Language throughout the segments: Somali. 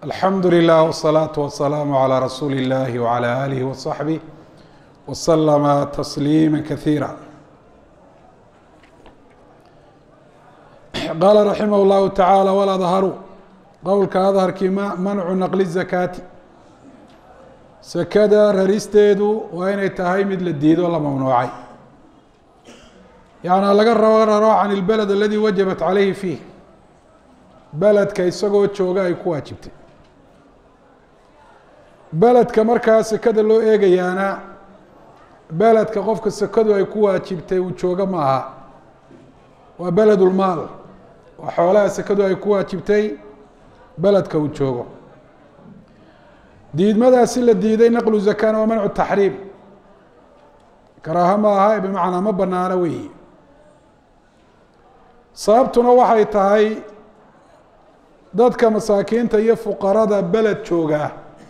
الحمد لله والصلاة والسلام على رسول الله وعلى آله وصحبه وسلم تسليما كثيرا. قال رحمه الله تعالى: والأظهر qowlka adharkii mancu naqli zakaati, sakada raristeedu waa inay tahay mid la diido la mamnuucay, yacnaa laga raro can ilbeled aladii wajabat calayhi fiih, beledka isagoo jooga ay ku waajibtay. beledka markaa sakada loo eegayaana beledka qofka sakadu ay ku waajibtay uu jooga ma aha, waa beledulmaal, waa xoolaha sakadu ay ku waajibtay beledka uu joogo. diidmadaasi la diiday naqlu zakana waa mancu taxriim, karaaha ma aha, bimacnaa ma banaano weyi. sababtuna waxay tahay dadka masaakiinta iyo fuqarada beled jooga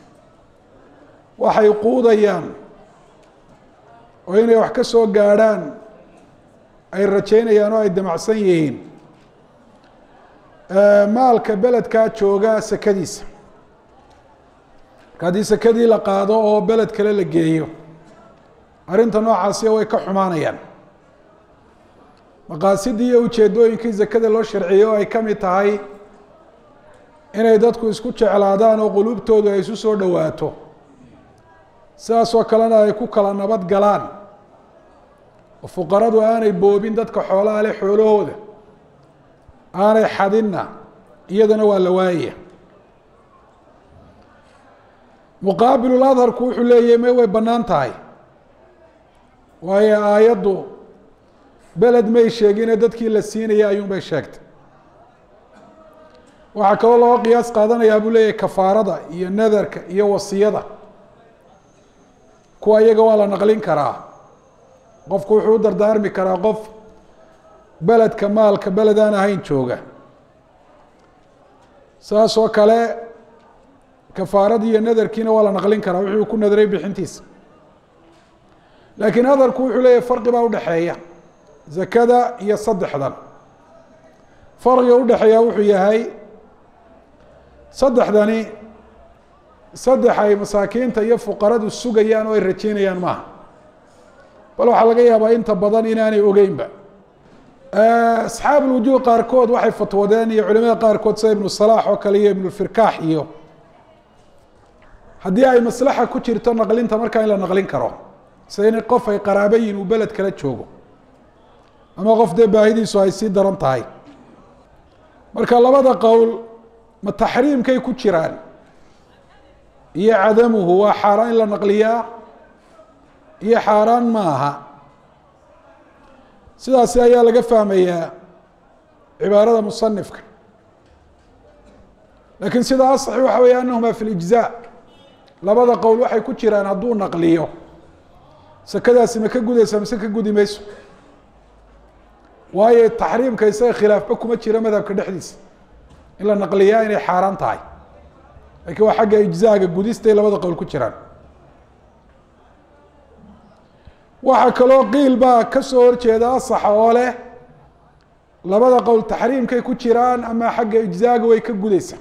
waxay quudayaan oo inay wax ka soo gaadhaan ay rajaynayaan oo ay damacsan yihiin maalka beledkaa jooga sakadiisa. marka haddii sakadii la qaado oo beled kale la geeyo, arrinta noocaasiya way ka xumaanayaan. maqaasidii iyo ujeedooyinkii sakada loo sharciyey oo ay ka mid tahay inay dadku isku jeclaadaan oo quluubtoodu ay isu soo dhowaato, sidaasoo kalena ay ku kala nabad galaan, oo fuqaradu aanay boobin dadka xoolaha leh xoolahooda, aanay xadinna, iyadana waa la waayaya. muqaabilul adharku wuxuu leeyahy may way bannaan tahay, waayo aayaddu beled may sheegine dadkii la siinaya ayuun bay sheegtay. waxaa kaloo looga qiyaas qaadanayaa buu leeyahy kafaarada iyo nadarka iyo wasiyada, kuwa iyaga waa la naqlin karaa. qofku wuxuu u dardaarmi karaa qof beledka maalka beled aan ahayn jooga. saas oo kale kafaaradii iyo nadarkiina waa la naqlin karaa, wuxuu ku nadray bixintiisa. laakiin adarku wuxuu leeyahy farqi baa udhexeeya zakada iyo saddexdan. farqiga udhexeeya wuxuu yahay saddexdani saddex ay masaakiinta iyo fuqaradu sugayaan oo ay rajeynayaan maaha, bal waxaa laga yaabaa inta badan inaanay ogeynba. asxaab ulwujuuh qaarkood waxay fatwadeen, iyo culimada qaarkood sida ibnu salaax oo kale iyo ibnulfirkaax, iyo haddii ay maslaxa ku jirto naqlinta markaa in la naqlin karo, sida in qof ay qaraaba yihin uu beled kala joogo, ama qof dee baahidiisu ay sii daran tahay. marka labada qowl ma taxriimkay ku jiraan iyo cadamuhu, waa xaaraan in la naqliyaa iyo xaaraan ma aha. sidaasi ayaa laga fahmayaa cibaarada musanifka. laakiin sida asaxi waxa weeye anahuma fi lijzaa, labada qowl waxay ku jiraan hadduu naqliyo sakadaasi ma ka gudaysa mise ka gudi mayso, waayo taxriimka isaga khilaafba kuma jira madhabka dhexdiisa in la naqliyaa inay xaaraan tahay, laakiin waa xagga ijzaaga gudistay labada qowl ku jiraan. waxaa kaloo qiil baa ka soo horjeeda asaxa oo leh labada qowl taxriimkay ku jiraan, ama xagga ijzaaga way ka gudaysa,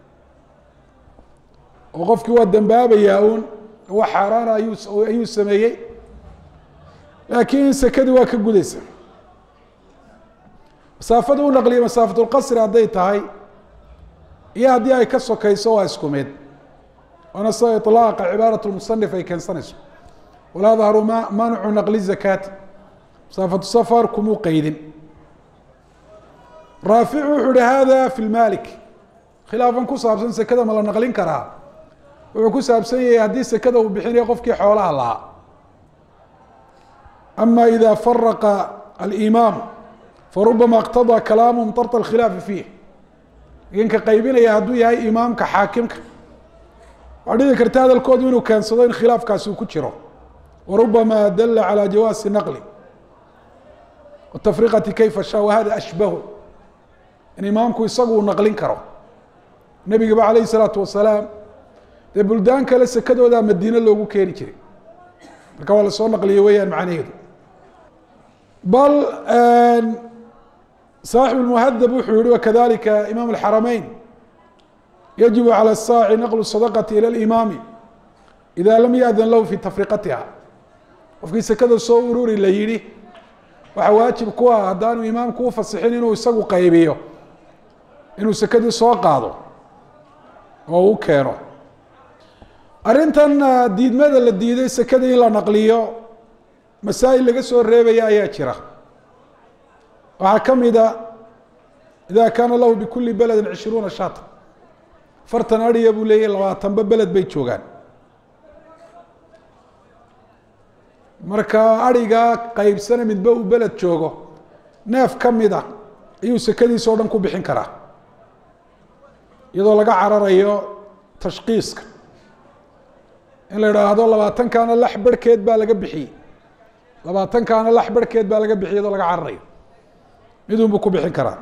oo qofkii waa dembaabayaa uun, wax xaaraana ayuu sameeyey, laakiin sakadii waa ka gudaysa. masaafada u naqliya masaafatulqasri hadday tahay iyo haddii ay ka sokayso waa isku mid, waana sida iطlaaqa cibaarat lmusanif ay keensanayso. walaa dahru mancu naqli zakaati, masaafatu safar kumuu qeydin. raaficu wuxuu uhi hada fi lmalik, khilaafan ku saabsan sekada ma la naqlin karaa, wuxuu ku saabsan yahay haddii sekada uu bixinayo qofkii xoolaha lahaa. ama ida faraqa alimaam farubama اqtaضىa kalaamuhum tarta اkhilaafi fiih, idinka qaybinaya hadduu yahay imaamka xaakimka, waa dhici karta hadalkoodu inuu keensado in khilaafkaasi uu ku jiro. warubama dala calى jawaasi naqli watafriqati kayfa shaa, wahada ashbahu, in imaamku isagu uu naqlin karo. nebigaba alayh الsalaatu wasalaam dee buldaan kale sekadoodaa madiine loogu keeni jiray, marka waa lasoo naqliye weeyaan macnaheedu. bal صاaxiب المhdب wuxuu yihi وkadalika imaam الxarameyn yajibu calى الsaaci naqlu الsadaqati ilى اlimaami ida lam yaأdan lahu fi tafriqatiha. qofkii sekada soo ururi la yihi waxaa waajib ku ah haddaanu imaamku u fasixin inuu isagu qaybiyo inuu sekadii soo qaado oo u keeno. arrintan diidmada la diiday sekadii in la naqliyo masaa'il laga soo reebaya ayaa jira. waxaa ka mida ida kaana lahu bikuli beledi 20 shaata, 40 adhiya buu leeyahy 20ba beled bay joogaan. marka adhigaa qaybsana midba uu beled joogo neef ka mida ayuu sekadiisa o dhan ku bixin karaa iyadoo laga cararayo tashkiiska in la idhaahdo 20kaana lax barhkeed baa laga bixiyey 20kaana lax barhkeed baa laga bixiyay iyadoo laga cararayo midun buu ku bixin karaa.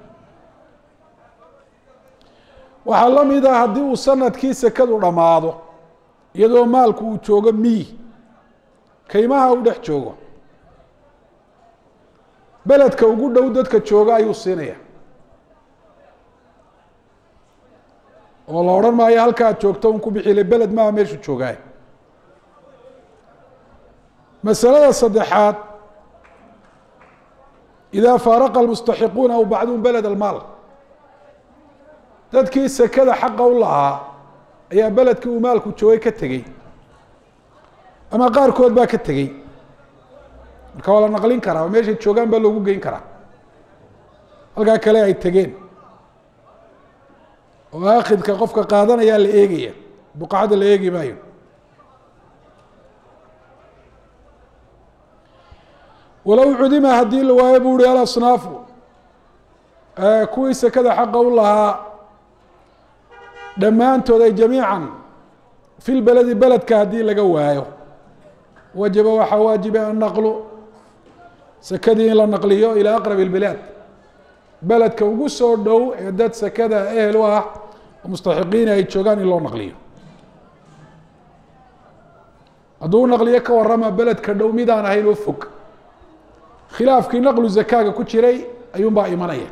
waxaa la mid ah haddii uu sanadkii sekadu dhammaado iyadoo maalku uu joogo miyi kaymaha u dhex joogo beledka ugu dhow dadka jooga ayuu siinaya oo la odhan maayo halka ad joogto un ku bixile beled maaha meeshu joogaay. masalada saddexaad ida faaraqa almustaxiquuna aw bacduhum beled almaal, dadkii sekada xaqa u lahaa ayaa beledkii uu maalku joogay ka tegey ama qaarkood baa ka tegey, marka waa la naqlin karaa oo meeshay joogaan baa loogu geyn karaa halkaa kale ay tegeen oo aakidka qofka qaadanayaa la eegaya buqacada la eegi maayo. walow cudima haddii la waayo bu uhi alasnaafu kuwii sekada xaqa u lahaa dhammaantood ay jamiican fi lbeledi beledka haddii laga waayo wajaba waxaa waajiba annaqlu sekadii in la naqliyo ilaa aqrab اlbilaad, beledka ugu soo dhow ee dad sekada ehel u ah oo mustaxiqiina ay joogaan in loo naqliyo. hadduu naqliyo ka warama beledka dhow midaan ahayn oo fog, khilaafkii naqlu zakaaga ku jiray ayuun baa imanaya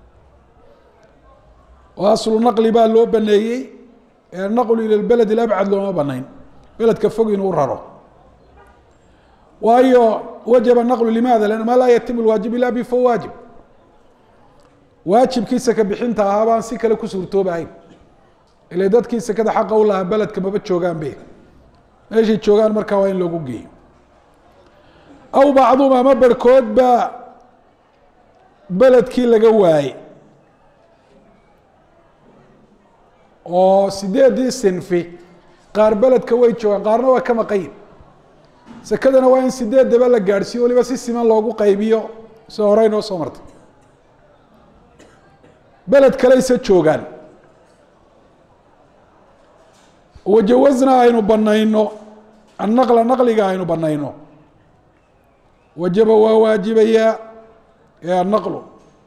oo aslu naqli baa loo baneeyey ee naqlu ila beled ilabcad looma banayn beledka fog inuu raro. waayo wajaba naqlu limaada lanna maa laa yatimu lwaajib ila bi fa waajib, waajibkii seka bixinta ahaa baan si kale ku suurtoobahayn ila dadkii sekada xaqa u lahaa beledka maba joogaan be meeshay joogaan markaa waa in loogu geeyo. aw bacduhum ama barhkood baa beledkii laga waayey oo 8 sinfi qaar beledka way joogaan qaarna waa ka maqayin, sekadana waa in 8daba la gaadhsiiyo waliba si siman loogu qaybiyo si horey noo soo martay. beled kaleyse joogaan wajawasna aynu banayno annaqla naqliga aynu banayno wajaba waa waajibayaa ee annaqlu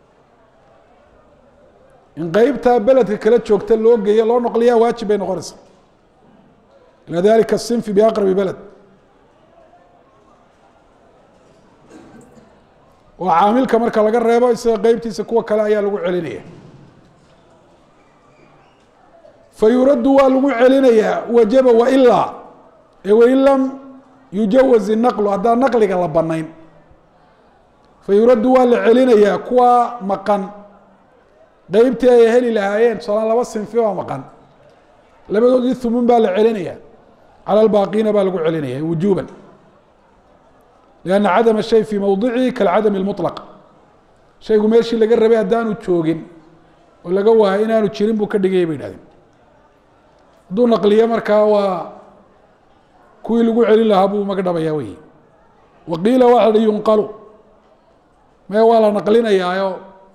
in qeybtaa beledka kala joogta loo geeyo loo naqliyaa waajib bay noqonaysaa ila dalika الsinfi biaqrabi beled. oo caamilka marka laga reebo isaga qeybtiisa kuwa kale ayaa lagu celinaya. fayuraddu waa lagu celinayaa wajaba wailaa wain lam yujawaz الnaqlu haddaan naqliga la banayn fayuraddu waa la celinayaa kuwa maqan qeybtii ay heli lahaayeen tusalaan 2 sinfi oo maqan labadoodii thumun baa la celinaya cala albaaqiina baa lagu celinaya wujuuban lianna cadama shay fii mowdicihi kalcadam اlmuطlaq, shaygu meeshii laga rabay haddaanu joogin oo laga waayo inaanu jirin buu ka dhigaya bay idhahdeen. hadduu naqliyo markaa waa kuwii lagu celin lahaa buu maga dhabayaa wey. waqiila waxa hi yunqalu mee waa la naqlinayaayo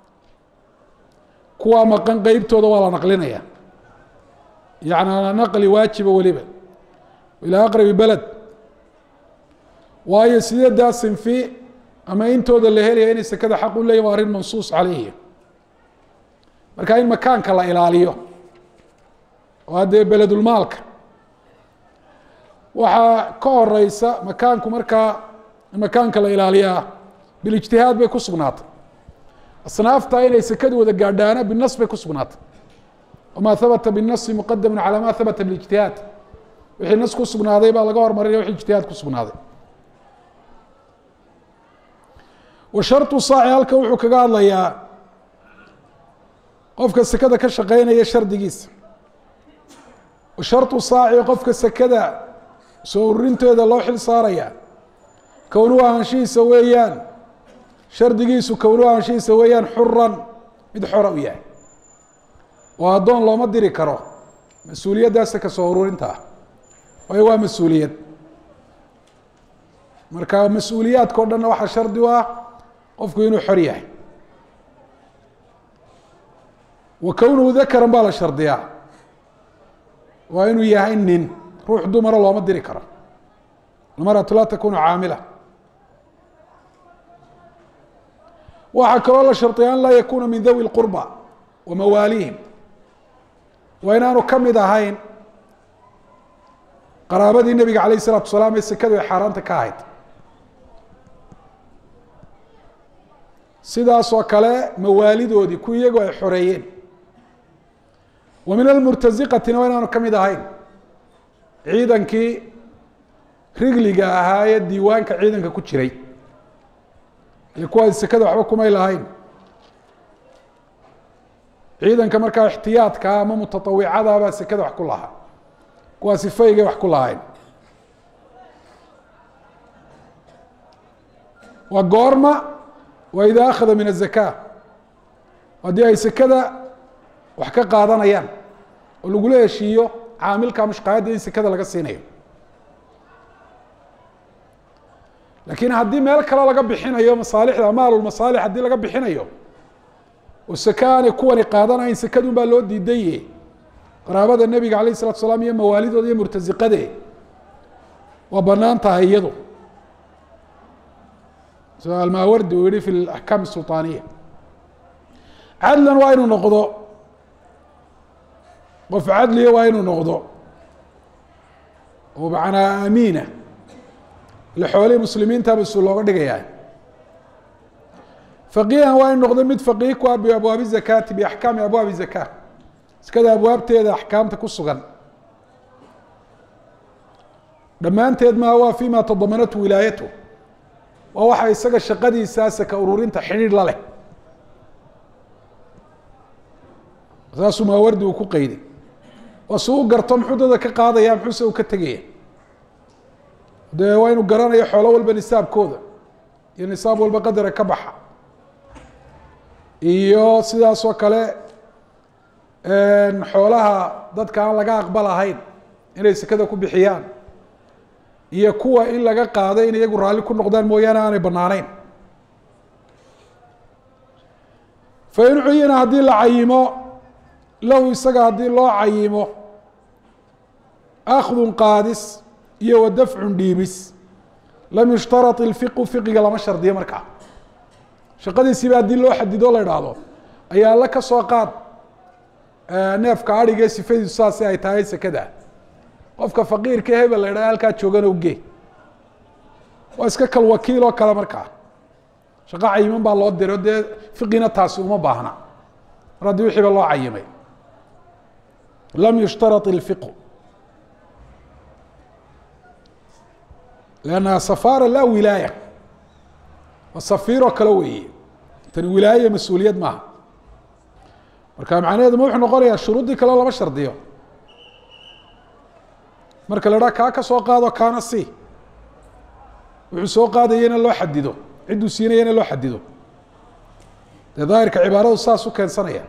kuwaa maqan qeybtooda waa la naqlinaya yacni naqli waajiba weliba ilaa aqrabi beled, waayo 8 sinfi ama intooda la helaya inay sekada xaq u leeyahin waa arrin mansuus caleyhi. marka in makaanka la ilaaliyo oo haddee beledulmaalka waxaa ka horeysa makaanku markaa in makaanka la ilaaliyaa bilijtihaad bay ku sugnaatay. asnaafta inay sekadu wada gaadhaana binas bay ku sugnaatay وma habta bالنص مqadم عalى ma habta بالاجتihاad wixii nas ku sugnaaday baa laga hormarinaya wixii اجتihaad ku sugnaaday. وsharط saaci halkan wuxuu kaga hadlayaa qofka sekada ka shaqeynaya shardigiisa. وsharط saaci qofka sekada soo ururinteeda loo xil saaraya kownuhu ahaanshihiisa weeyaan shardigiisu kownuhu ahaanshihiisa weeyaan xuran mid xora u yahay oo addoon looma diri karo mas-uuliyaddaasa ka soo ururinta ah waayo waa mas-uuliyad marka mas-uuliyaadka o dhanna waxaa shardi u ah qofku inuu xor yahay. wa kownuhu dakaran baa la shardiyaa waa inuu yahay nin ruux dumara looma diri karo almarأaةu laa takunu caamila. waxaa kaloo la shardiya an laa yakuna min dawi اlqurba wa mawaalihim waa inaanu ka mid ahayn qaraabadii nebiga alayه الsalaatu wasalaam ee sekadu ay xaaraanta ka ahayd. sidaasoo kale mawaalidoodii ku iyagoo ay xoreeyeen. wa min almurtaziqatina waa inaanu ka mid ahayn ciidankii rigliga ahaa ee diiwaanka ciidanka ku jiray iyo kuwaas sekada waxba kumay lahayn. ciidanka markaa ixtiyaadkaa ama mutatawicada baa sekada wax ku lahaa kuwaasi faygay wax ku lahayn. waa goorma waa idaa akhada min الzaka haddii ay sekada wax ka qaadanayaan oo lagula heshiiyo caamilka mushqaayadda in sekada laga siinayo. laakiin haddii meel kale laga bixinayo masaalixda maalulmasaalix haddii laga bixinayo oo seke aanay kuwani qaadanayn sekadun baa loo diidaye qaraabada nebiga alayه الsalatu asalaam iyo mawaalidooda iyo murtaziqade waa banaan tahay iyadu sida almaawardi uu yihi fi اaxkaam الsulطaaniya. cadlan waa inuu noqdo qof cadliya waa inuu noqdo oo macnaa amiina ile xoolihii muslimiinta mas-uul looga dhigayaa. faqiihan waa inu noqdo mid faqiih ku ah biabwaabi zakaati biaxkaami abwaabi zaka sekada abwaabteeda axkaamta ku sugan dhammaanteed maa waa fima tadamanatu wilaayatu waa waxa isaga shaqadiisa seka ururinta xidhiidh la leh. saasuu maawardi uu ku qeyday waa si u garto muxuu dada ka qaadaya muxuuse uu ka tegaya dee waa inuu garanayo xoolo walba nisaabkooda iyo nisaab walba qadara ka baxa iyo sidaasoo kale xoolaha dadka aan laga aqbalahayn inay sekada ku bixiyaan iyo kuwa in laga qaado in iyagu raalli ku noqdaan mooyaane aanay banaaneyn. fain cuyina haddii la cayimo lahu isaga haddii loo cayimo akhdun qaadis iyo wa dafcun dhiibis lam yushtarat ilfiqu fiqiga lama shardiyo markaa shaqadiisiiba haddii loo xadido la idhaahdo ayaa la ka soo qaad neefka adhigee sifadiisu saasi ay tahay sekada qofka faqiirka hebel la idhahdo halkaa joogana uge waa iska kal wakiil oo kale markaa shaqo cayiman baa loo diro dee fiqina taasi uma baahna mar haddii wixiiba loo cayimay lam yushtarat ilfiqu lannaha safaara laa wilaaya waa safiiroo kale weeye tani wilaaya mas-uuliyad maaha marka macnaheedu ma wuxuu noqonayaa shuruuddii kaleo lama shardiyo marka la idhaha kaa ka soo qaado kaana si wuxuu soo qaadayana loo xadido cidduu siinayana loo xadido dee daahirka cibaaradu saas u keensanaya.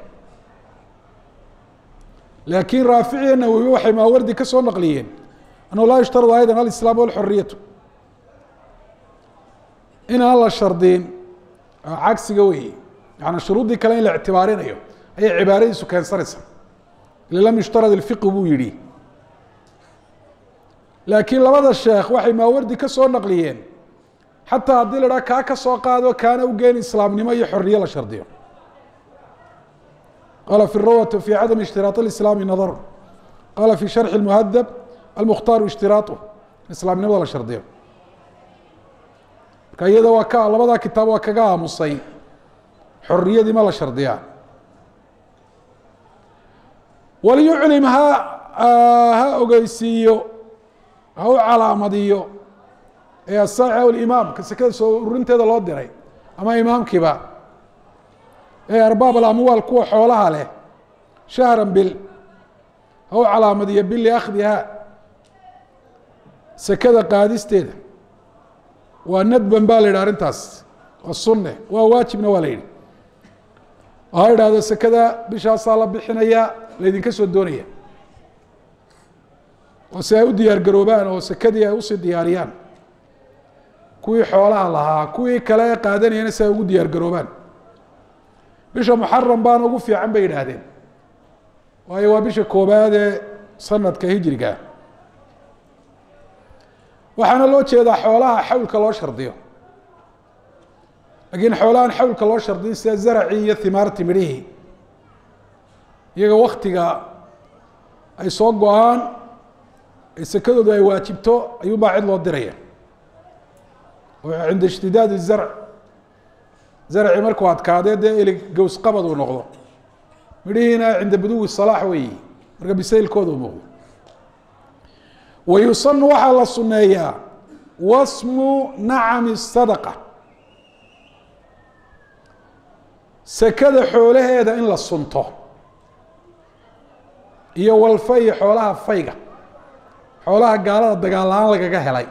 laakiin raaficiya nawowi waxay maawardi ka soo naqliyeen annahu laa yushtaradu aydan alislaam walxoriyatu in aan la shardiin cagsiga weeye yaani shuruuddii kale in la ictibaarinayo ayay cibaaradiisu keensanaysa ila lam yushtarad ilfiqhu buu yihi. laakiin labada sheekh waxay maawardi ka soo naqliyeen xataa haddii la idhaha kaa ka soo qaado kaana ugeyn islaamnimo iyo xoriye la shardiyo. qala fi rawat fi cadam ishtiraaط اislaami nadr qala fi sharxi اmuhadab almukhtaaru ishtiraaطu islaamnimada la shardiyo. marka iyada waa ka labadaa kitaab waa kaga aamusay xoriyadii ma la shardiyaa. waliyuclim ha ogeysiiyo ha u calaamadiyo ee asaaci aw alimaam ka sekada soo ururinteeda loo diray ama imaamkiiba ee arbaab alamwaal kuwa xoolaha leh shahran bil ha u calaamadiyo bil liakhdiha sekada qaadisteeda waa nadban baa la yidhi arrintaas waa sunne waa waajibna waa la yidhi ha idhaahdo sekada bishaasaa la bixinayaa laydinka soo doonaya oo si ay u diyaar garoobaan oo sekadii ay usii diyaariyaan kuwii xoolaha lahaa kuwii kale ee qaadanayana si ay ugu diyaar garoobaan bisha muxaram baana ugu fiican bay yidhaahdeen waayo waa bisha koobaad ee sanadka hijriga waxaana loo jeedaa xoolaha xawlka loo shardiyo laakiin xoolahan xawlka loo shardiyo sida zaracii iyo himaarti midhihii iyaga waktiga ay soo go-aan ee sekadoodu ay waajibto ayuunbaa cid loo diraya oo cinda ishtidaadi zarc zarci markuu adkaadee dee elig gows qabad uu noqdo midhihiina cinda buduwi salaax weeyi marka bisaylkooda u muuqdo wayusanu waxaa la suneeyaa wasmu nacami sadaqa sekada xoolaheeda in la sunto iyo walfay xoolaha fayga xoolaha gaalada dagaal la-aan lagaga helay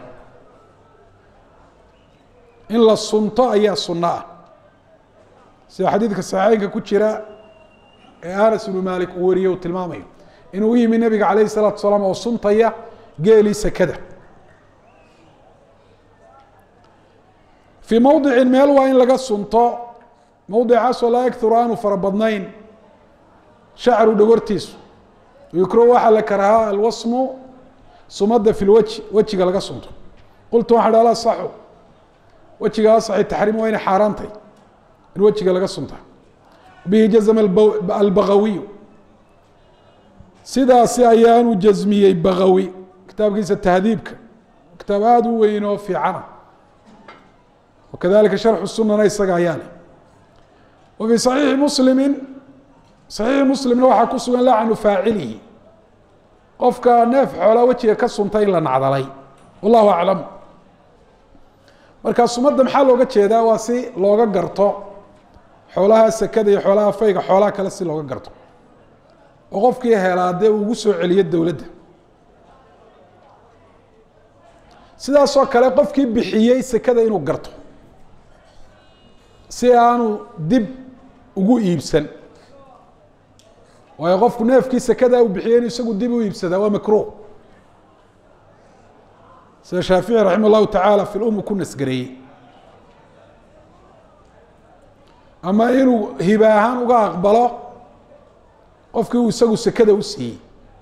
in la sunto ayaa sunno ah sida xadiidka saxiixeynka ku jira ee anas ibnu malik uu wariye uu tilmaamayo inuu u yimi nabiga calayhi salaatu wasalaam oo suntaya geelii sekada fii mowdicin meel waa in laga sunto mowdicaasoo laa yakturu aanu fara badnayn shacru dhogortiisu yukrahu waxaa la karahaa alwasmu sumada fi lwajhi wejiga laga sunto qultu waxaan ala saxu wejiga asaxi taxriim waa inay xaaraantay in wejiga laga sunta bihi jazma albagawiyu sidaasi ayaanu jasmiyey bagawi kitaabkiisa tahdiibka kitaab aada u weyn oo fiicana wakadalika sharxu sunana isaga ayaa leh wa fii saxiixi muslimi saxiixi muslimna waxaa ku sugan lacnu faacilihi qofka neef xoolaa wejiga ka sunta in la nacdalay wallahu aclam markaa sumadda maxaa looga jeedaa waa si looga garto xoolaha sekada iyo xoolaha fayga xoolaha kale si looga garto oo qofkii helaa dee ugu soo celiyo dowladda sidaasoo kale qofkii bixiyey sekada inuu garto si aanu dib ugu iibsan waayo qofku neefkii sekada uu bixiyey inu isagu dib u iibsadaa waa makruuh sida shaafici raximah llahu tacaala fi lum ku nasgareeyey ama inuu hiba ahaan uga aqbalo qofkii uu isagu sekada u siiyey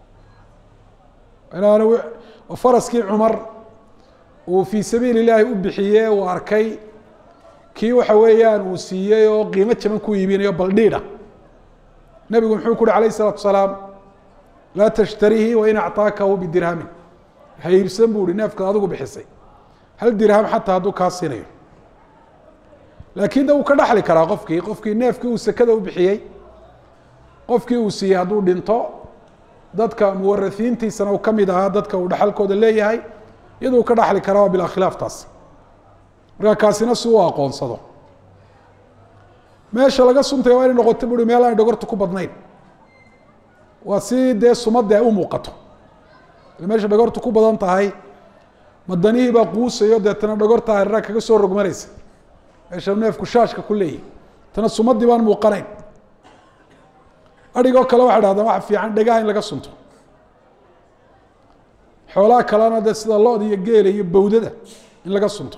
inaanu faraskii cumar uu fii sabiili illaahi u bixiye uu arkay kii waxa weeyaan uu siiyey oo qiimo jaban ku iibinayo baldhiidha nebigu muxuu ku uhi alayh الsalaatu wasalaam laa tashtarihi wain acطaakahu bidirhamin ha iibsan bu uhi neefkaad adigu bixisay hal dirham xataa hadduu kaa siinayo laakiin de uu ka dhaxli karaa qofkii neefkii uu sekada u bixiyey qofkii uu siiyey hadduu dhinto dadka muwarahiintiisana uu ka mid ahaa dadka uu dhaxalkooda leeyahay iyaduu ka dhaxli karaa waa bilaa khilaaf taas markaa kaasina si uu aqoonsado meesha laga suntaya waa inay noqoto bui meel aan dhogorta ku badnayn waa si dee sumadda ay u muuqato meesha dhogorta ku badan tahay madanihii baa quusayo deetana dhogorta hareeraha kaga soo rogmanaysa meesha neefku shaashka ku leeyahy tana sumadii baan muuqanayn adhigoo kale waxay dhahdaan waxa fiican dhegaha in laga sunto xoolaha kalena dee sida lo-da iyo geela iyo bawdada in laga sunto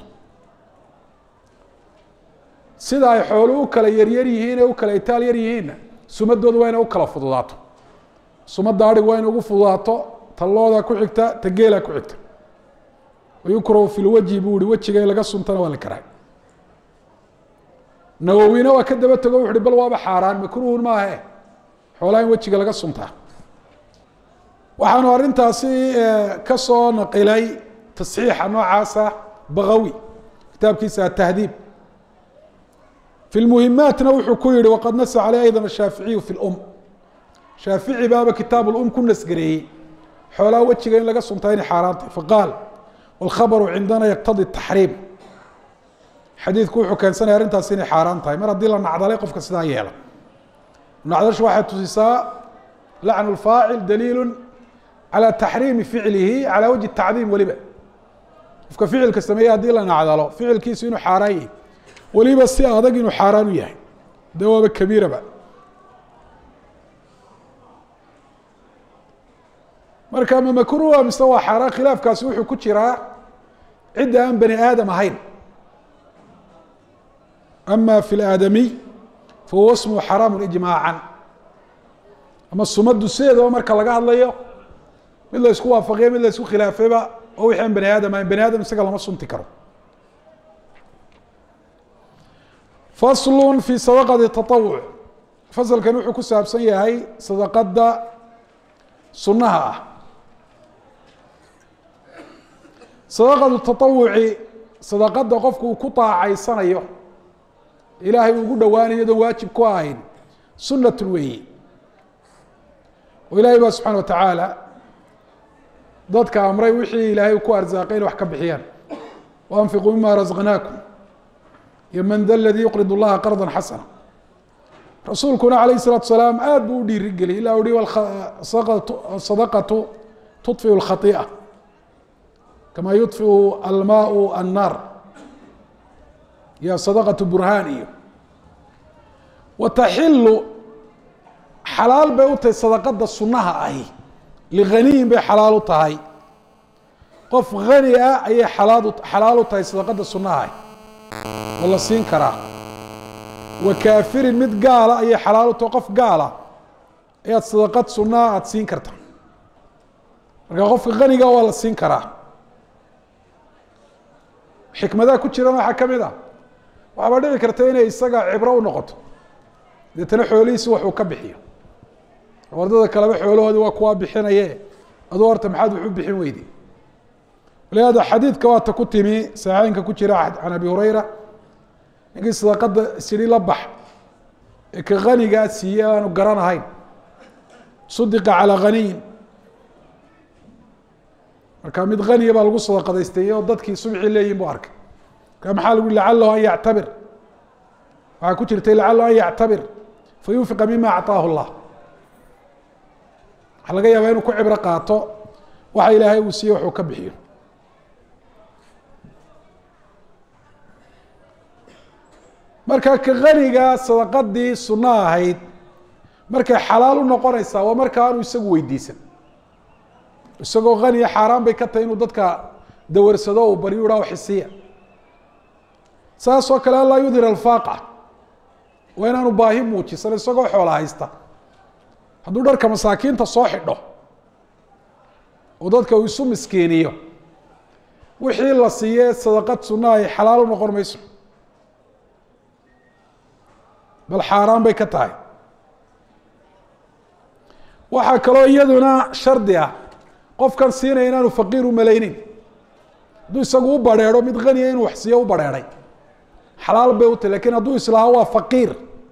sida ay xooluhu u kala yaryar yihiin ee u kala itaal yar yihiinna sumadooda waa inay u kala fududaato sumadda adhig waa inay ugu fududaato ta looda ku xigta ta geela ku xigta wayukrahu fi lwajhi buu ihi wejiga in laga suntana waa la karahay nawowina waa ka daba tego wuxu uhi bal waaba xaaraan makruhun maahe xoolaha in wejiga laga suntaa waxaanu arrintaasi ka soo naqilay tasxiixa noocaasa bagawi kitaabkiisa atahdiib fi lmuhimaatna wuxuu ku yihi waqad nasa caleyh ayda ashaaficiyu fi lum shaafici baaba kitaab ulum ku nasgareeyey xoolaha wejiga in laga suntaa inay xaaraan tahay faqaal wاlkhabaru cindana yaqtadi taxriim xadiidku wuxuu keensanaya arrintaas inay xaaraan tahay mar haddii la nacdalay qofka sidaa yeela nacdashu waxay tusisaa lacnu lfaacil daliilu calى taxriimi ficlihi calى wajhi tacdiim weliba qofka ficilka sameeyey haddii la nacdalo ficilkiisu inuu xaaraan yahay weliba si adag inuu xaaraan u yahay de waaba kabiiraba marka ma makruha mise waa xaaraan khilaafkaasi wuxuu ku jiraa cidda aan bani aadam ahayn ama fi اlaadamiy fahuwa smuhu xaraamu ijmaaca ama sumadu sideedaba marka laga hadlayo mid la isku waafaqiya mid la isku khilaafayba oo wixii aan bani aadam ahayn bani aadam isaga lama sunti karo fasl fi sadaqati taطawuc fasalkan wuxuu ku saabsan yahay sadaqada sunaha ah sadaqatu taطawuci sadaqada qofku uu ku taacaysanayo ilaahay ugu dhawaanayo iyadoon waajib ku ahayn sunatun weeyi oo ilaahay baa subxana wa tacaala dadka amray wixii ilaahay ku arsaaqay inay wax ka bixiyaan waanfiquu mima razaqnaakum iyo man da ladii yuqrid اllaha qarda xasana rasuulkuna alayh الsalaatu salaam aad buu u dhiirigeliyay ila uhi sadaqatu tuطfiu اlkhaiئة kama yuطfiu almaau annaar iyo sadaqatu burhaan iyo wataxilu xalaal bay u tahay sadaqada sunaha ahi liganiyin bay xalaal u tahay qof hani ah ayay xalaal u tahay sadaqada sunaha ahi oo la siin karaa wa kaafirin mid gaala ayay xalaal u tahay qof gaala ayaad sadaqad sunaa aada siin karta marka qofka haniga waa la siin karaa xikmadaha ku jirana waxaa kamid ah waxaaba dhici karta inay isaga cibro u noqoto deetana xoolihiisi waxuu ka bixiyo wardada kaleba xoolahoodi waa kuwaa bixinaye aduu horta maxaad wax u bixin weydi walihaada xadiidka waata ku timi saxiixeynka ku jira can abi hurayra ninkii sadaqada sidhi la bax ee ka hanigaa siiye aanu garanahayn sudiqa calaa haniyin marka mid haniya baa lagu sadaqadaystay oo dadkii subxii leeyihin bu arkay marka maxaa lagu lacalahu an yactabir waxaa ku jirtay lacalahu an yactabir fayunfiqa mima acطaahu اllah waxaa laga yaabaa inuu ku cibro qaato waxa ilaahay uu siiye waxuu ka bixiyo marka ka haniga sadaqadii suno ahayd markay xalaal u noqonaysaa waa marka aanu isagu weydiisan isagoo haniya xaaraan bay ka tahay inuu dadka dawarsado u baryu ha xisiya saas oo kale anlaa yudhir alfaaqa waa inaanu baahi muujisan isagoo xoola haysta hadduu dharka masaakiinta soo xidho oo dadka uu isu miskiiniyo wixii la siiye sadaqad sunna ay xalaal u noqon mayso bal xaaraan bay ka tahay waxaa kaloo iyaduna shardi ah qofkan siinaya inaanu faqiir u malaynin hadduu isagu u bareero mid haniya inuu wax siiyo u bareeray xalaal bay u tahy lakin hadduu islaaho waa faqiir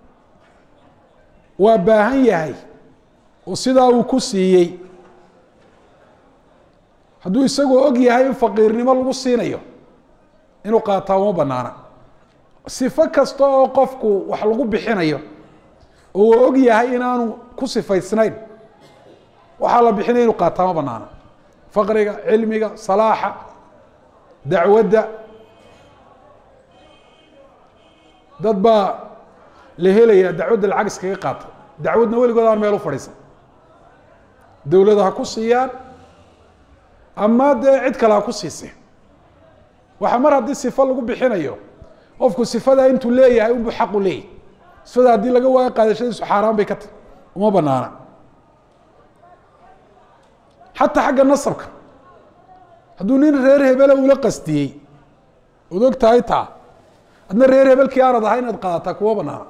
waa baahan yahay oo sidaa uu ku siiyey hadduu isagoo og yahay in faqiirnimo lagu siinayo inuu qaataa uma banaana sifo kasta oo qofku wax lagu bixinayo oo uu og yahay inaanu ku sifaysnayn waxaa la bixinaya inu qaataa ma banaana faqriga cilmiga salaaxa dacwadda dad baa la helayaa dacwadda lacag iskaga qaata dacwadna weligood aan meel u fadhiisan dowlada ha ku siiyaan ama dee cid kale ha ku siise waxa mar haddii sifo lagu bixinayo qofku sifadaa intuu leeyahay unbuu xaqu leeyahy sifada haddii laga waayo qaadashadiisu xaaraan bay ka tahy uma banaana xataa xagga nasabka hadduu nin reer hebela ula qastiyey od og tahay taa adna reer hebelkii aanad ahay inaad qaadataa kuma banaana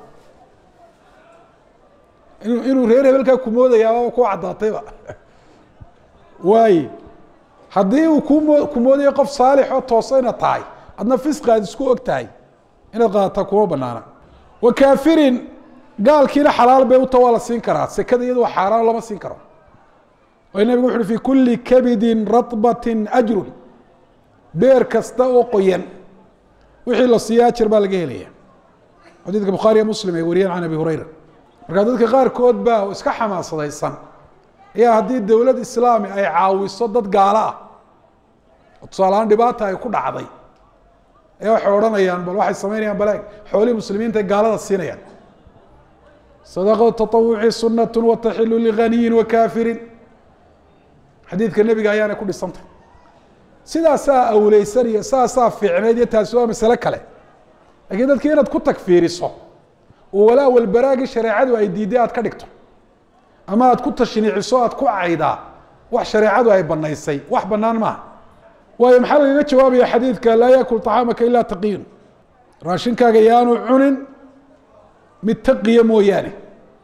inuu reer hebelkaa kumoodayaaba ku caddaatayba waaye haddii uu kumoodayo qof saalix oo toosa inaad tahay adna fisqi aad isku og tahay inaad qaadataa kuma banaana wa kaafirin gaalkiina xalaal bay uta waa la siin karaa, sekada iyadu waa xaaraan lama siin karo. oo nabigu wuxu uhi fi kuli kabidin ratbatin ajrun, beer kasta oo qoyan wixii la siiya ajir baa laga helaya. xadiidka bukhaariya muslim ay wariyeen can abi hurayra. markaa dadka qaarkood baa iska xamaasadaysan ayaa haddii dowlad islaami ay caawiso dad gaalo ah oo tusaalehaan dhibaata ay ku dhacday ayaa waxay odhanayaan bal waxay samaynayaan baleeg xoolihii muslimiinta ay gaalada siinayaan. sadaqatu tatawuci sunatu wataxilu liganiyin wakaafirin, xadiidka nebiga ayaana ku dhisantay. sidaasaa awleysan iyo saasaa fiicneyd iyo taasi waa masale kale. lakiin dadki inaad ku tagfiiriso oo walaa walbaraagii shareecadu ay diiday aad ka dhigto, ama aad ku tashniiciso aad ku caydaa wax shareecadu ay banaysay, wax banaan maaha. waayo maxaa lagaga jawaabaya xadiidka laa yakul طacaamaka ilaa taqiyun, raashinkaaga yaanu cunin mid taqiya mooyaane.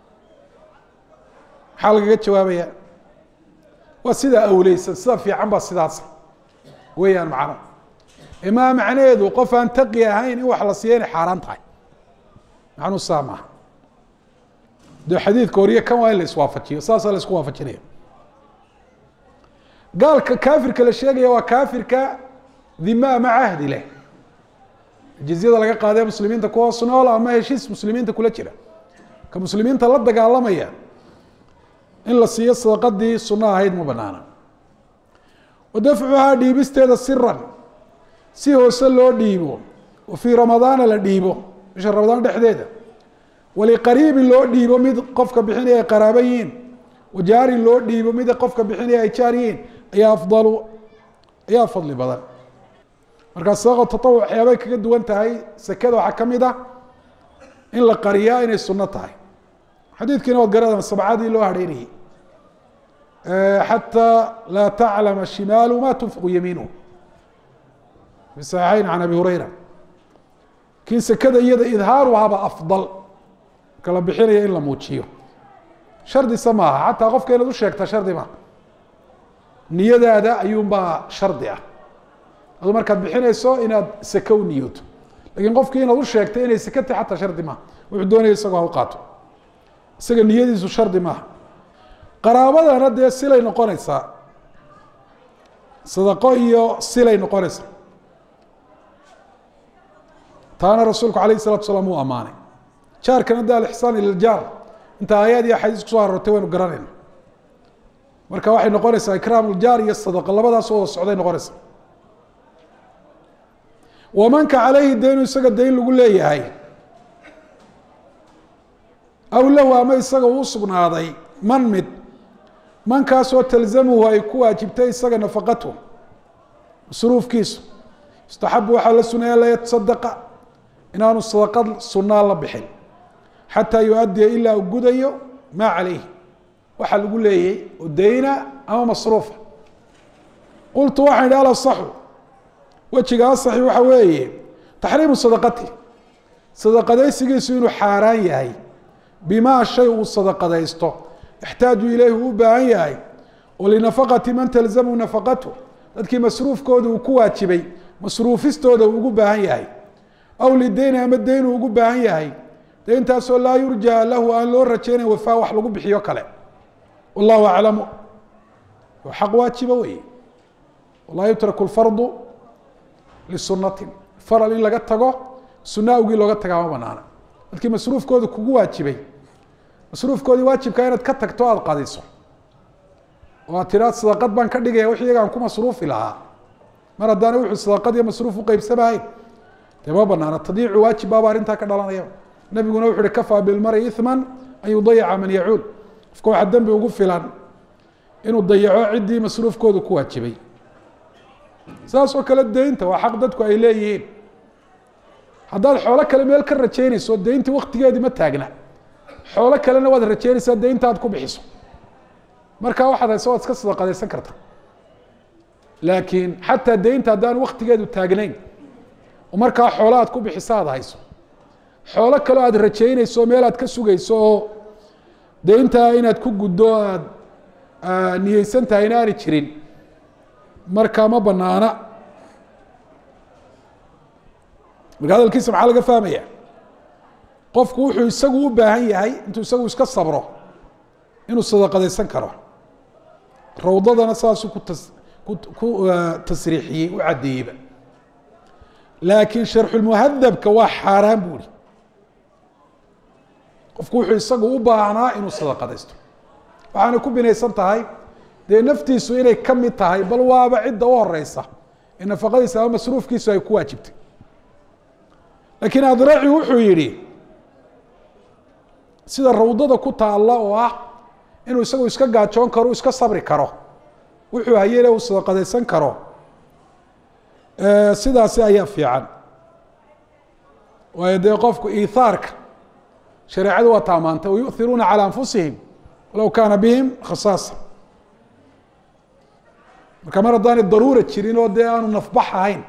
maxaa lagaga jawaabaya? waa sidaa awleysan, sida fiican baa sidaas weeyaan macno. imaa macnaheedu qof aan taqi ahayn in wax la siiya inay xaaraan tahay, macnuu saa maaha. dee xadiidka horiye kan waa in la iswaafajiyo, saasaa la isku waafajinaya. gaalka kaafirka la sheegaya waa kaafirka dhima ama cahdi leh, jizyada laga qaadee muslimiinta ku hoos nool ama heshiis muslimiinta kula jira. ka muslimiinta la dagaalamaya in la siiyo sadaqadii sunno ahayd ma banaana. wadafcuhaa dhiibisteeda siran, si hoose loo dhiibo, oo fii ramadaana la dhiibo, bisha ramadaan dhexdeeda. waliqariibin loo dhiibo mid qofka bixinaya ay qaraaba yihiin, wajaarin loo dhiibo mid qofka bixinaya ay jaar yihiin, ayaa fadli badan. markaa sadaqatu tatawuc waxyaabay kaga duwan tahay sekada waxaa ka mid ah in la qariyaa inay sunno tahay. xadiidkiina waad garadaan sabcadii loo hadheynayay, xatى laa taclama shimaalu ma tunfiqu yamiinuhu, fi صaxiixayn can abi hurayra. lakin sekada iyada idhaaruhaba afdal, kala bixinaya in la muujiyo. shardisa maaha, xataa qofka inaad u sheegta shardi maaha, niyadaada ayuunbaa shardi ah. adu markaad bixinayso inaad seke u niyooto, lakin qofkii inaad u sheegtay inay seke tahay xataa shardi maaha. wuxuu doonaya isagoo ha u qaato, isaga niyadiisu shardi maaha. qaraabadana dee silay noqonaysaa, sadaqo iyo silay noqonaysaa. taana rasuulku alayh الsalatu salaam uu amaanay. jaarkana de alixsaan ila ljaar, inta aayaad iyo axaadiis kusoo aroortay waynu garanayna. marka waxay noqonaysaa ikraam ljaar iyo sadaqa, labadaas oo socday noqonaysa. wamanka caleyhi daynu, isaga dayn lagu leeyahay, aw lahu ama isaga uu sugnaaday man mid, mankaasoo talzamuhu ay ku waajibtay isaga nafaqatu, masruufkiisu. istaxabu waxaa la suneeya la yatasadaqa, inaanu sadaqad sunaa la bixin, xataa yu-adiya ilaa u gudayo maa caleyhi, waxaa lagu leeyay oo dayna ama masruufa. qultu waxaan idhi alasaxu, wejiga asaxi waxa weeye taxriimu sadaqati, sadaqadaysigiisu inuu xaaraan yahay, bimaa shay uu sadaqadaysto ixtaaju ileyhi uu u baahan yahay, oo linafaqati man talzamu nafaqatu, dadkii masruufkooda uu ku waajibay masruufistooda uu ugu baahan yahay, aw lideyni ama deyn uu ugu baahan yahay, deyntaasoo laa yurjaa lahu aan loo rajeynayn wafaa wax lagu bixiyo kale. wallahu aclamu, waa xaq waajiba wey. walaa yutraku lfardu lisunatin, faral in laga tago sunna awgii looga tagaa ma banaana. dadkii masruufkooda kugu waajibay, masruufkoodii waajibkaa inaad ka tagto aada qadiso, oo aad tiraad sadaqad baan ka dhigaya wix iyagaan ku masruufi lahaa, mar haddaana wuxuu sadaqad iyo masruuf uqeybsamahayn, dee ma banaana. tadiicu waajib baaba arrintaa ka dhalanaya. nabiguna wuxu uhi kafaa bilmari iثman an yudayica man yacuul, qofka waxaa dembi ugu filan inuu dayaco ciddii masruufkooda ku waajibay. saas oo kale deynta waa xaq dadku ay leeyihiin. haddaad xoolo kale meel ka rajeynayso, deyntii waktigeedii ma taagna, xoolo kalena waad rajeynaysaa deynta aad ku bixiso, markaa waxaad hayso waad iska sadaqadaysan karta. laakiin xataa deynta haddaan waktigeedu taagnayn, oo markaa xoolo aad ku bixiso aad hayso, xoolo kaleo aad rajeynayso meel aad ka sugayso oo deyntaa inaad ku guddo aad niyeysan tahay in aanay jirin, markaa ma banaana. marka hadalkiisa maxaa laga fahmaya? qofku wuxuu isagu u baahan yahay intuu isagu iska sabro inuu sadaqadaysan karo. rawdadana saasuu ku tasriixiyey u caddeeyeyba. laakiin sharxulmuhadabka waa xaaraan buu ihi. qofku wuxuu isagu u baahnaa inuu sadaqadaysto, waxaana ku binaysan tahay dee naftiisu inay ka mid tahay, bal waaba cidda u horeysa ee nafaqadiisa ama masruufkiisu ay ku waajibtay. laakiin adraci wuxuu yidhi sida rawdada ku taalla oo ah inuu isagu iska gaajoon karo, iska sabri karo, wuxuu hayele uu sadaqadaysan karo, sidaasi ayaa fiican. waayo dee qofku iithaarka shareecadu waa taamaantay, wayu'hiruuna calى anfusihim walow kaana bihim khasaasa. marka mar haddaanay daruura jirin oo dee aanu nafbax ahayn,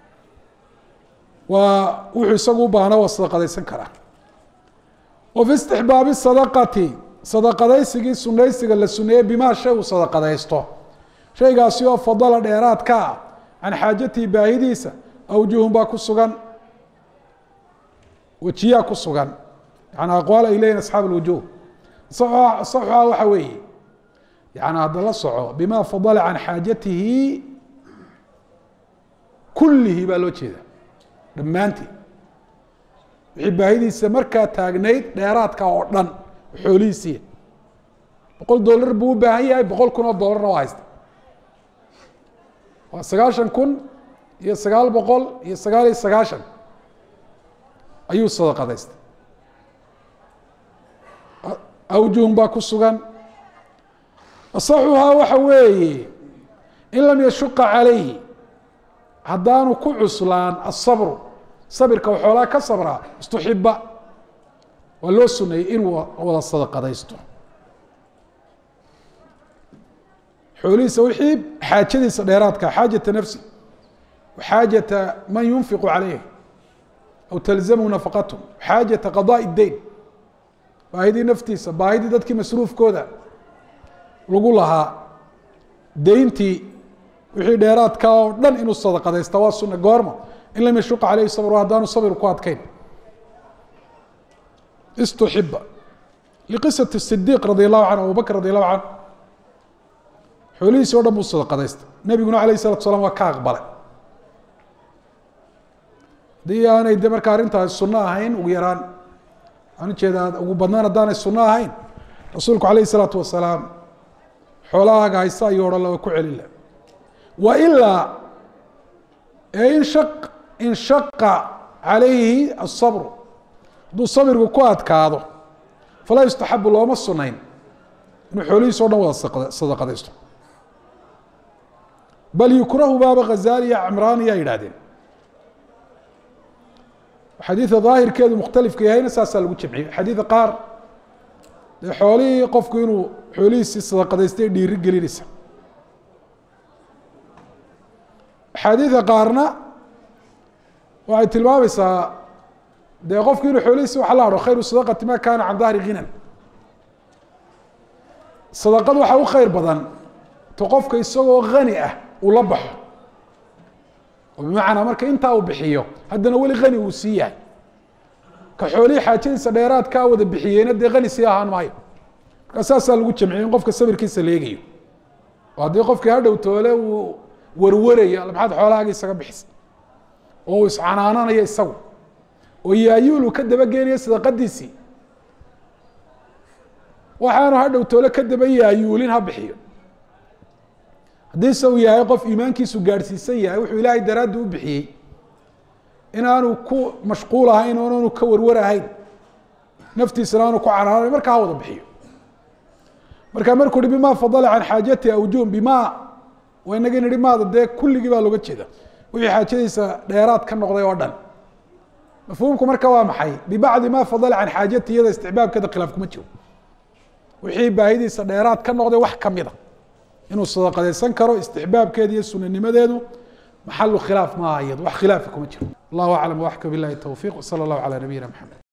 waa wuxuu isagu u baahna waa sadaqadaysan karaa. wa fi istixbaabi sadaqati, sadaqadaysigii sunaysiga la suneeyey bimaa shay uu sadaqadaysto, shaygaasi oo fadala dheeraad ka ah can xaajatihi baahidiisa, awjuhun baa ku sugan, wejiyaa ku sugan, yani aqwaal ay leeyihin asxaab alwujuh. saxuha waxa weeye yani hadda la soco bima fadala can xaajatihi kullihi baa loo jeeda, dhammaantii wixii baahidiisa markaa taagnayd dheeraadka oo dhan xoolihiisiiya. $100 buu u baahan yahay, 100,000 oo doolarna waa haysta, waa 90,999 ayuu sadaqadaystay. awjuhun baa ku sugan. asaxuhaa waxa weeye in lam yashuqa calayhi, haddaanu ku cuslaan asabru, sabirka oo xoolaa ka sabraa, istuxiba waa loo suneeyey inuu wada sadaqadaysto. xoolihiisa wixii xaajadiisa dheeraadka, xaajata nafsi waxaajata man yunfiqu calayh aw talzamhu nafaqathm, xaajata qadaaء اdeyn, baahidii naftiisa, baahidii dadkii masruufkooda lagu lahaa, deyntii wixii dheeraadka oo dhan inuu sadaqadaysta waa sunna. goorma? in lam yashuqa calayhi sabr, haddaanu sabir ku adkayn. istuxiba liqisaة الصidiiq radi allahu canhu, abu bakr radi allahu canhu, xoolihiisi o dhan buu sadaqadaysta, nebiguna alayh الsalatu salam waa ka aqbalay. haddii aanay de marka arrintaasi sunno ahayn, ugu yaraan waxaan ujeedaa ugu badnaan haddaanay sunno ahayn, rasuulku alayh الsalaatu wasalaam xoolahaaga haysta ayuu odhan la, waa ku celin lah. wa ilaa in shaqa calayhi الصabr, hadduu sabirku ku adkaado, falaa yustaxabu, looma sunayn inuu xoolihiisa o dhan wada sadaqadaysto. bal yukrahu baaba Ghazaali iyo Cimraan yaa yidhahdeen, xadiida daahirkeedu mukhtalifka yahayna saasaa lagu jamciyey. xadiida qaar dee xoolihii qofku inuu xoolihiisii sadaqadaystay dhiiri gelinaysa, axaadiida qaarna waxay tilmaamaysaa dee qofku inuu xoolihiisi waxa la hado khayru sadaqati ma kaana can dahri ghinan. sadaqad waxaa u khayr badan to qofka isagoo hani ah uu la baxo, oo bimacnaa marka intaa uu bixiyo haddana weli hani uu sii yahay. ka xoolihii xaajadiisa dheeraadkaa wada bixiyeyna dee hani sii ahaan maayo. markaa saasaa lagu jamciyey in qofka sabirkiisa la eegayo, oo haddii qofkii hadhow toole uu warwarayo maxaad xoolahaaga isaga bixisa, oo uu iscanaananayo isagu, oo yaayuul uu ka dabageenayo sadaqadiisii, waxaanu hadhow toole ka daba yaayuulin ha bixiyo. haddiise uu yahay qof iimaankiisu gaadhsiisan yahay, wuxuu ilaahay daraaddi u bixiyey, inaanu ku mashquul ahayn, oonanu ka warwarahayn, naftiisana aanu ku canaanayn, markaa ha wada bixiyo. marka markuu hi bima fadala can xaajati awjuhum, bima waa inaga nihi maada dee kulligii baa looga jeeda, wixii xaajadiisa dheeraad ka noqday oo dhan. mafhuumku marka waa maxay? bibacdi ma fadala can xaajati, iyada isticbaabkeeda khilaaf kuma jiro. wixii baahidiisa dheeraad ka noqday wax kamida inuu sadaqadaysan karo, istixbaabkeeda iyo sunanimadeedu maxalu khilaaf maaha, iyado wax khilaafi kuma jiro. allahu aclam, waxka bilahi towfiiq, wsala allahu calaa nabiyina maxamed.